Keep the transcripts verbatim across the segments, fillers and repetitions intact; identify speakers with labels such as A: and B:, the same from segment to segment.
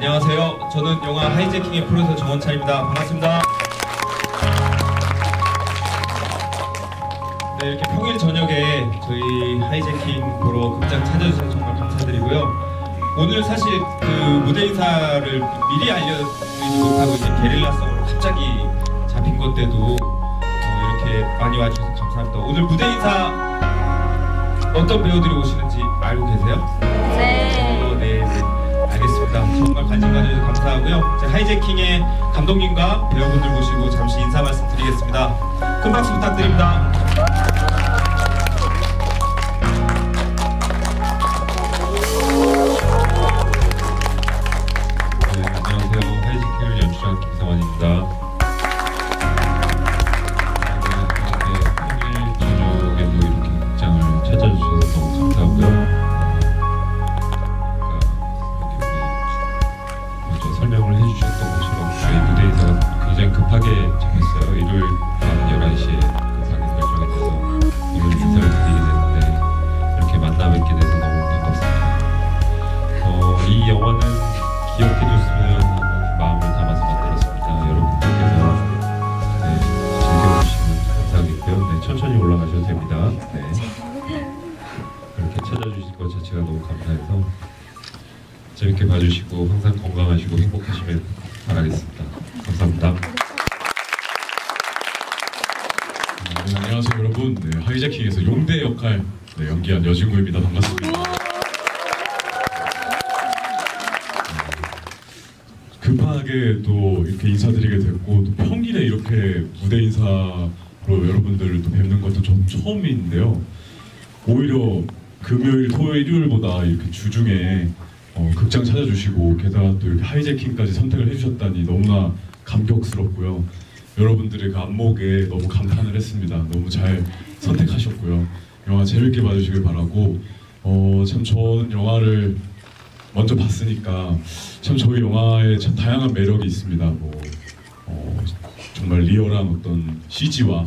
A: 안녕하세요. 저는 영화 하이제킹의 프로듀서 정원찬입니다. 반갑습니다. 네, 이렇게 평일 저녁에 저희 하이제킹 보러 극장 찾아주셔서 정말 감사드리고요. 오늘 사실 그 무대 인사를 미리 알려드리지 못하고 이제 게릴라성으로 갑자기 잡힌 건데도 어, 이렇게 많이 와주셔서 감사합니다. 오늘 무대 인사 어떤 배우들이 오시는지 알고 계세요?
B: 네.
A: 어, 네, 네. 알겠습니다. 정말 관심 가져주셔서 감사하고요. 제 하이제킹의 감독님과 배우분들 모시고 잠시 인사 말씀 드리겠습니다. 큰 박수 부탁드립니다.
C: 네, 안녕하세요. 하이제킹을 연출한 김성환입니다. 네, 평일 저녁에도 이렇게 극장을 찾아주셔서 너무 감사하고요. 설명을 해주셨던 것처럼 저희 무대 인사가 굉장히 급하게 잡혔어요. 일요일 밤 열한 시에 급하게 결정이 돼서 오늘 인사를 드리게 됐는데 이렇게 만나 뵙게 돼서 너무 반갑습니다. 어, 이 영화는 기억해줬으면 하는 마음을 담아서 만들었습니다. 여러분들께서 네, 즐겨주시면 감사하겠고요. 네, 천천히 올라가셔도 됩니다. 네. 이렇게 찾아주실 것 자체가 너무 감사해서 재밌게 봐주시고 항상 건강하시고 행복하시면 바라겠습니다. 감사합니다.
D: 네, 안녕하세요 여러분. 네, 하이제킹에서 용대 역할 네, 연기한 여진구입니다. 반갑습니다. 네, 급하게 또 이렇게 인사드리게 됐고 또 평일에 이렇게 무대 인사로 여러분들을 또 뵙는 것도 전 처음인데요. 오히려 금요일, 토요일, 일요일보다 이렇게 주중에 어, 극장 찾아주시고 게다가 또 이렇게 하이제킹까지 선택을 해주셨다니 너무나 감격스럽고요. 여러분들의 그 안목에 너무 감탄을 했습니다. 너무 잘 선택하셨고요. 영화 재밌게 봐주시길 바라고 어, 참 저는 영화를 먼저 봤으니까 참 저희 영화에 참 다양한 매력이 있습니다. 뭐 어, 정말 리얼한 어떤 씨지와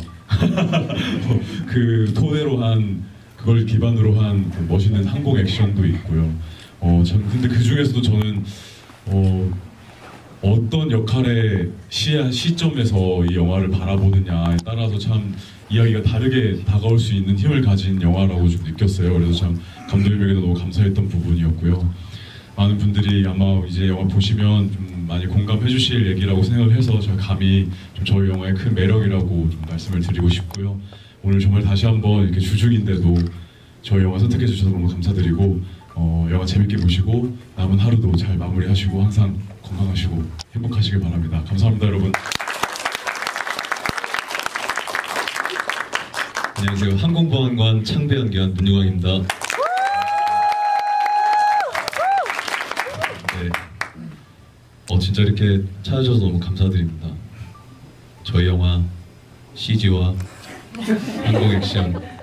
D: 그 토대로 한 그걸 기반으로 한 그 멋있는 항공 액션도 있고요. 어, 참 근데 그 중에서도 저는 어, 어떤 역할의 시, 시점에서 이 영화를 바라보느냐에 따라서 참 이야기가 다르게 다가올 수 있는 힘을 가진 영화라고 좀 느꼈어요. 그래서 참 감독님에게도 너무 감사했던 부분이었고요. 많은 분들이 아마 이제 영화 보시면 좀 많이 공감해 주실 얘기라고 생각을 해서 제가 감히 좀 저희 영화의 큰 매력이라고 좀 말씀을 드리고 싶고요. 오늘 정말 다시 한번 이렇게 주중인데도 저희 영화 선택해 주셔서 너무 감사드리고 어, 영화 재밌게 보시고 남은 하루도 잘 마무리하시고 항상 건강하시고 행복하시길 바랍니다. 감사합니다 여러분.
C: 안녕하세요. 항공보안관 창배 연기한 문유광입니다. 네. 어, 진짜 이렇게 찾아주셔서 너무 감사드립니다. 저희 영화 씨지와 항공 액션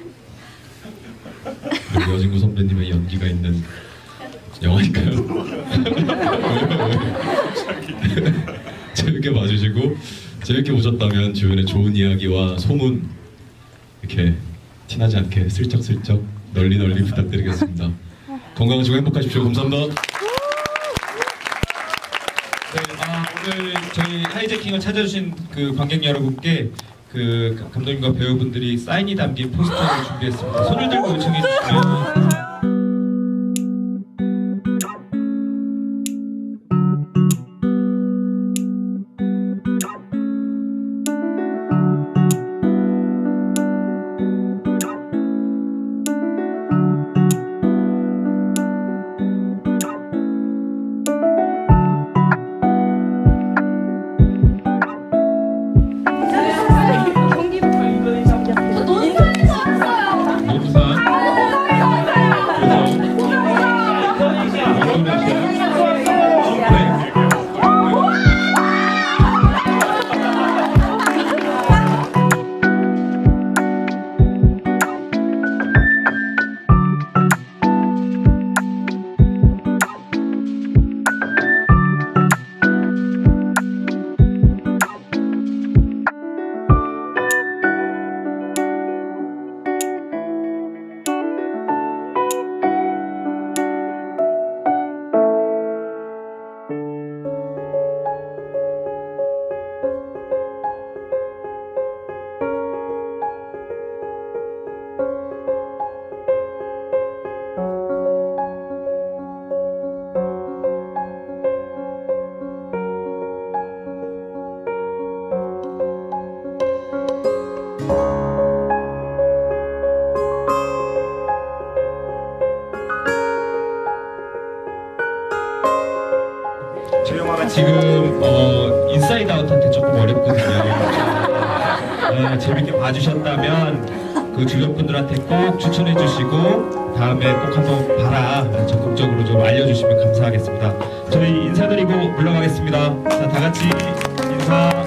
C: 그리고 여진구 선배님의 연기가 있는 영화니까요. 재밌게 봐주시고 재밌게 보셨다면 주변에 좋은 이야기와 소문 이렇게 티나지 않게 슬쩍슬쩍 널리 널리 부탁드리겠습니다. 건강하시고 행복하십시오. 감사합니다.
A: 네, 아, 오늘 저희 하이제킹을 찾아주신 그 관객 여러분께 그 감독님과 배우분들이 사인이 담긴 포스터를 준비했습니다. 손을 들고 요청해 주시면
C: 노부산
A: 저희 영화가 지금 어, 인사이드 아웃한테 조금 어렵거든요. 네, 재밌게 봐주셨다면 그 주변 분들한테 꼭 추천해 주시고 다음에 꼭 한번 봐라 적극적으로 좀 알려주시면 감사하겠습니다. 저희 인사드리고 물러가겠습니다. 자, 다 같이 인사.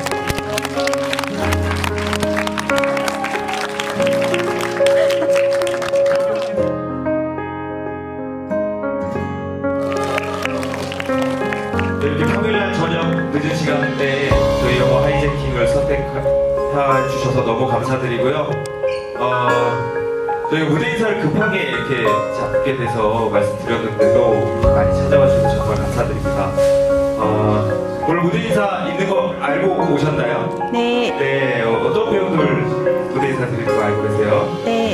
B: 이렇게 평일날 저녁 늦은 시간대 저희 영화 하이제킹을 선택해 주셔서 너무 감사드리고요. 어, 저희 무대 인사를 급하게 이렇게 잡게 돼서 말씀드렸는데도 많이 찾아와 주셔서 정말 감사드립니다. 어, 오늘 무대 인사 있는 거 알고 오셨나요?
E: 네.
B: 네, 어, 어떤 배우들 무대 인사 드리는 거 알고 계세요?
E: 네.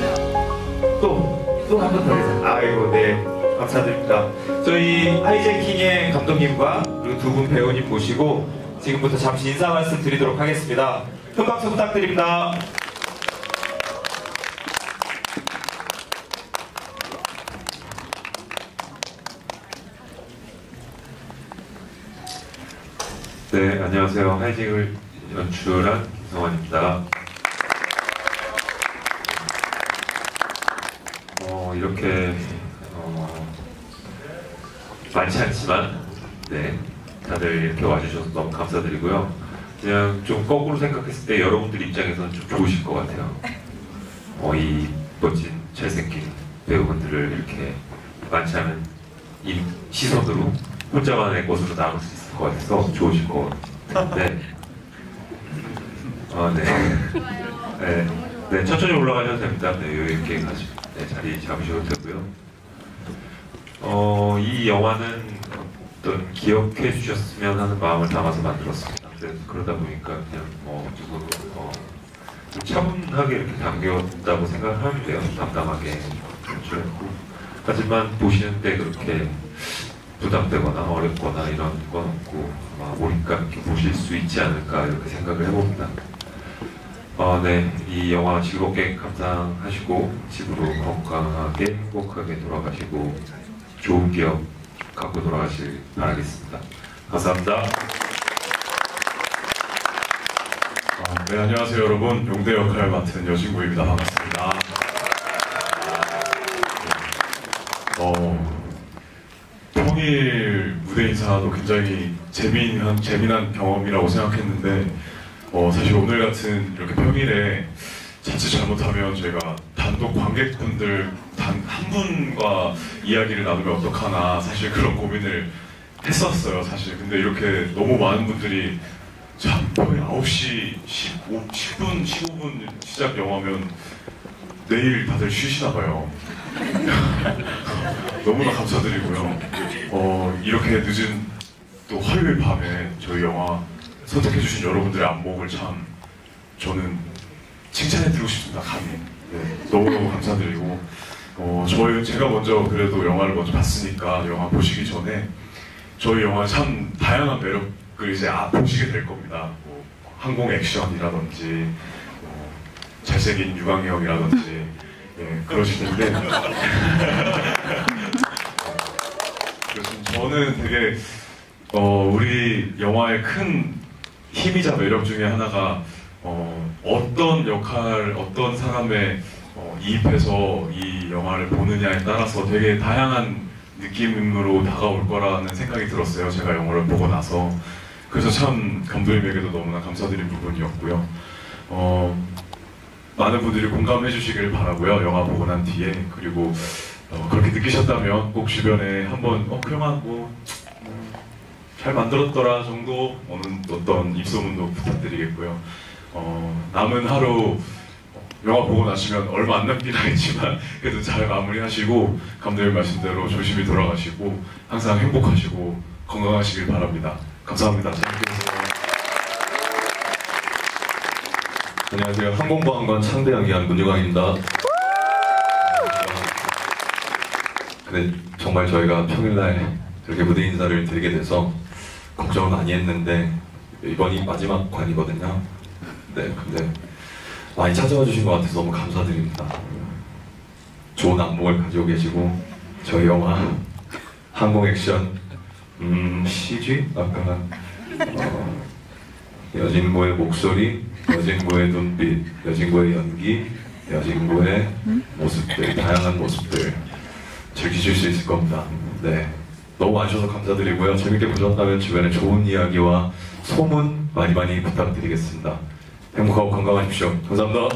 B: 또, 또 한 번 더 해주세요. 아이고, 네. 감사드립니다. 저희 하이제킹의 감독님과 그리고 두 분 배우님 모시고 지금부터 잠시 인사 말씀 드리도록 하겠습니다. 큰 박수 부탁드립니다.
C: 네, 안녕하세요. 하이징을 연출한 김성환입니다. 어, 이렇게 어, 많지 않지만 네, 다들 이렇게 와주셔서 너무 감사드리고요. 그냥 좀 거꾸로 생각했을 때 여러분들 입장에서는 좀 좋으실 것 같아요. 어, 이 멋진 잘생긴 배우분들을 이렇게 많지 않은 이 시선으로 혼자만의 것으로 나눌 수 있을 것 같아서 좋으실 것 같은데 아, 네. 네. 네, 천천히 올라가셔도 됩니다. 네, 여유있게 가시, 네, 자리 잡으셔도 되고요. 어, 이 영화는 어떤 기억해 주셨으면 하는 마음을 담아서 만들었습니다. 그래서 그러다 보니까 그냥 뭐 누구도 어, 좀 차분하게 이렇게 담겼다고 생각을 하면 돼요. 담담하게 연출했고. 하지만 보시는데 그렇게 부담되거나 어렵거나 이런 건 없고 아마 몰입감 있게 보실 수 있지 않을까 이렇게 생각을 해봅니다. 어, 네, 이 영화 즐겁게 감상하시고 집으로 건강하게 행복하게 돌아가시고 좋은 기억 갖고 돌아가실 바라겠습니다. 감사합니다.
D: 아, 네, 안녕하세요 여러분. 용대 역할을 맡은 여진구입니다. 반갑습니다. 어, 평일 무대 인사도 굉장히 재미난, 재미난 경험이라고 생각했는데 어, 사실 오늘 같은 이렇게 평일에 자칫 잘못하면 저희가 단독 관객분들 단 한 분과 이야기를 나누면 어떡하나 사실 그런 고민을 했었어요 사실. 근데 이렇게 너무 많은 분들이 참 평일 아홉 시 십오, 십 분, 십오 분 시작 영화면 내일 다들 쉬시나 봐요. 너무나 감사드리고요. 어, 이렇게 늦은 또 화요일 밤에 저희 영화 선택해주신 여러분들의 안목을 참 저는 칭찬해드리고 싶습니다. 감히. 네, 너무너무 감사드리고 어, 저희 제가 먼저 그래도 영화를 먼저 봤으니까 영화 보시기 전에 저희 영화 참 다양한 매력을 이제 아, 보시게 될 겁니다. 뭐, 항공 액션이라든지 뭐, 잘생긴 유광형이라든지 예, 그러실 텐데 그래서 저는 되게 어, 우리 영화의 큰 힘이자 매력 중에 하나가 어, 어떤 역할, 어떤 사람의 어, 이입해서 이 영화를 보느냐에 따라서 되게 다양한 느낌으로 다가올 거라는 생각이 들었어요. 제가 영화를 보고 나서. 그래서 참 감독님에게도 너무나 감사드린 부분이었고요. 어, 많은 분들이 공감해 주시길 바라고요. 영화 보고 난 뒤에. 그리고 어, 그렇게 느끼셨다면 꼭 주변에 한번 어, 그 영화 뭐 잘 만들었더라 정도 어느 어떤 입소문도 부탁드리겠고요. 어, 남은 하루 영화 보고 나시면 얼마 안 남긴 하겠지만 그래도 잘 마무리하시고 감독님 말씀대로 조심히 돌아가시고 항상 행복하시고 건강하시길 바랍니다. 감사합니다. 재밌게 보세요.
F: 안녕하세요. 항공보안관 창대 연기한 문유광입니다. 근데 정말 저희가 평일날 이렇게 무대 인사를 드리게 돼서 걱정을 많이 했는데 이번이 마지막 관이거든요. 네, 근데 많이 찾아와 주신 것 같아서 너무 감사드립니다. 좋은 안목을 가지고 계시고 저희 영화 항공 액션 음, 씨지? 아까 어, 여진구의 목소리, 여진구의 눈빛, 여진구의 연기, 여진구의 모습들, 다양한 모습들 즐기실 수 있을 겁니다. 네, 너무 와주셔서 감사드리고요. 재밌게 보셨다면 주변에 좋은 이야기와 소문 많이 많이 부탁드리겠습니다. 행복하고 건강하십시오. 감사합니다.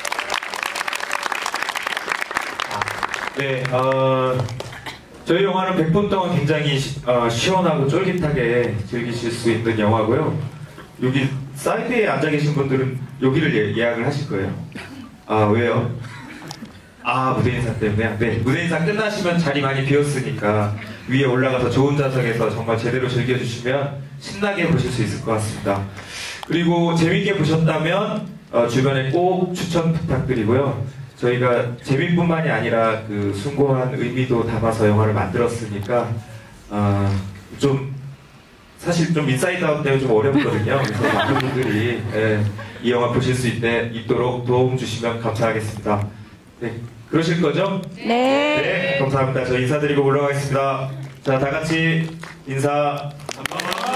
B: 네, 어, 저희 영화는 백 분 동안 굉장히 시, 어, 시원하고 쫄깃하게 즐기실 수 있는 영화고요. 여기 사이드에 앉아 계신 분들은 여기를 예, 예약을 하실 거예요. 아, 왜요? 아, 무대 인사 때문에요? 네, 무대 인사 끝나시면 자리 많이 비었으니까 위에 올라가서 좋은 좌석에서 정말 제대로 즐겨주시면 신나게 보실 수 있을 것 같습니다. 그리고 재밌게 보셨다면 어, 주변에 꼭 추천 부탁드리고요. 저희가 재미뿐만이 아니라 그 숭고한 의미도 담아서 영화를 만들었으니까 어, 좀 사실 좀 인사이드 아웃 때문에 좀 어렵거든요. 그래서 많은 분들이 예, 이 영화 보실 수 있게, 있도록 도움 주시면 감사하겠습니다. 네, 그러실 거죠?
E: 네.
B: 네, 감사합니다. 저 인사드리고 올라가겠습니다. 자, 다 같이 인사.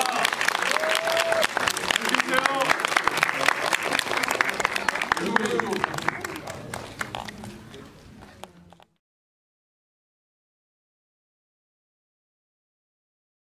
A: 감사합니다.